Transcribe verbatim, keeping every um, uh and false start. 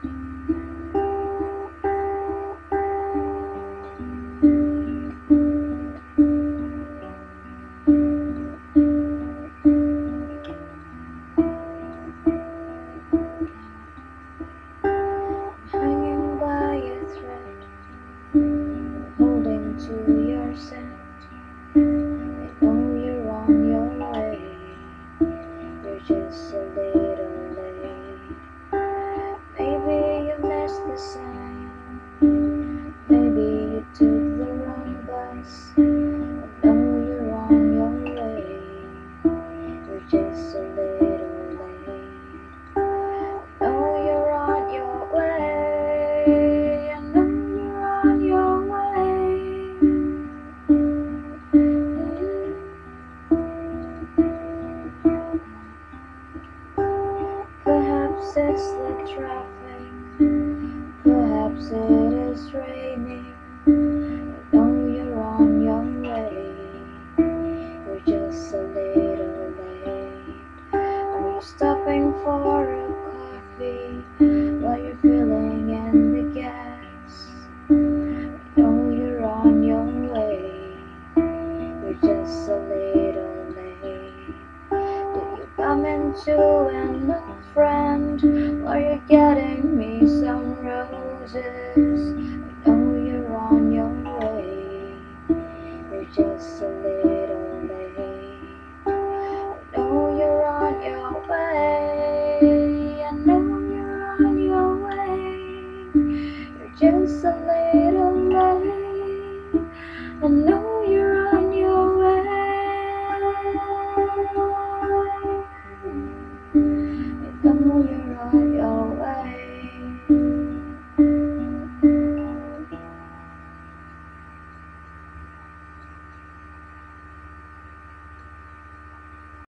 Hanging by a thread, holding to your scent. I know you're on your way, you're just a little late. Maybe you missed the sign, maybe you took the wrong bus. I know you're on your way, you're just a little late. I know you're on your way, I know you're on your way. Perhaps it's the traffic, perhaps it is raining. I know you're on your way, you're just a little late. Are you stopping for a coffee while you're filling in the gas? I know you're on your way, you're just a little late. Do you bump into an old friend while you're getting me some roses? I know you're on your way, you're just a little late. I know you're on your way, I know you're on your way, you're just a little late. I know you're on your way. I know you're